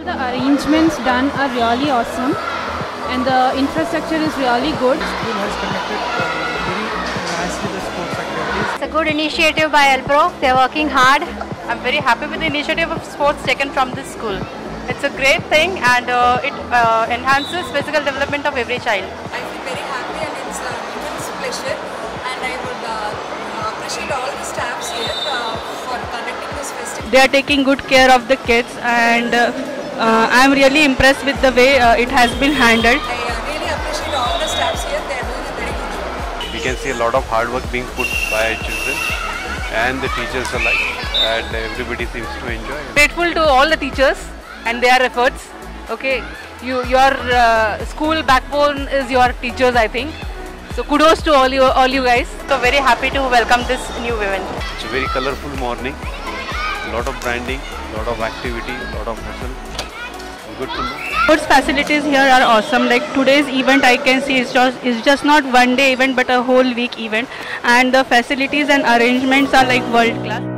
The arrangements done are really awesome and the infrastructure is really good. The school has connected very nicely the sports activities. It's a good initiative by Elpro. They're working hard. I'm very happy with the initiative of sports taken from this school. It's a great thing and it enhances physical development of every child. I feel very happy and it's an immense pleasure, and I would appreciate all the staffs here for conducting this festival. They are taking good care of the kids and I'm really impressed with the way it has been handled. I really appreciate all the staffs here. They are doing a very good job. We can see a lot of hard work being put by children and the teachers alike, and everybody seems to enjoy it. Grateful to all the teachers and their efforts. Okay, your school backbone is your teachers, I think. So kudos to all you guys. So very happy to welcome this new event. It's a very colorful morning, a lot of branding, a lot of activity, a lot of hustle. Good to know. Sports facilities here are awesome. Like today's event, I can see is just not one day event but a whole week event, and the facilities and arrangements are like world class.